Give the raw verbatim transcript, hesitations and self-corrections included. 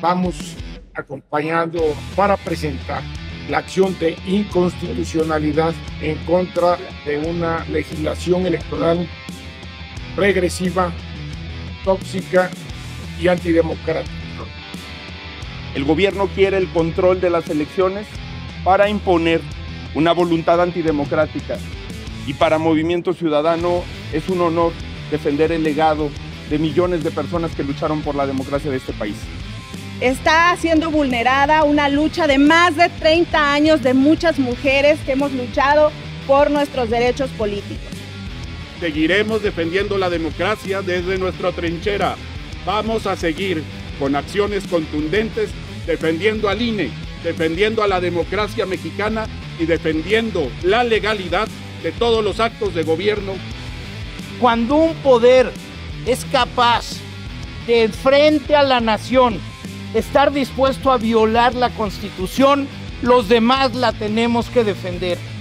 vamos acompañando para presentar la acción de inconstitucionalidad en contra de una legislación electoral regresiva, tóxica y antidemocrática. El gobierno quiere el control de las elecciones para imponer una voluntad antidemocrática, y para Movimiento Ciudadano es un honor defender el legado de millones de personas que lucharon por la democracia de este país. Está siendo vulnerada una lucha de más de treinta años de muchas mujeres que hemos luchado por nuestros derechos políticos. Seguiremos defendiendo la democracia desde nuestra trinchera. Vamos a seguir con acciones contundentes defendiendo al I N E, defendiendo a la democracia mexicana y defendiendo la legalidad de todos los actos de gobierno. Cuando un poder es capaz de frente a la nación estar dispuesto a violar la Constitución, los demás la tenemos que defender.